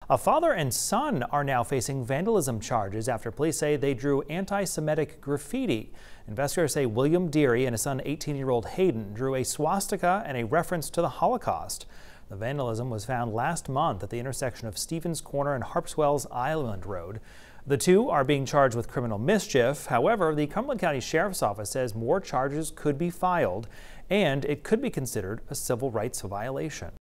A father and son are now facing vandalism charges after police say they drew anti-Semitic graffiti. Investigators say William Deary and his son 18-year-old Hayden drew a swastika and a reference to the Holocaust. The vandalism was found last month at the intersection of Stevens Corner and Harpswell's Island Road. The two are being charged with criminal mischief. However, the Cumberland County Sheriff's Office says more charges could be filed and it could be considered a civil rights violation.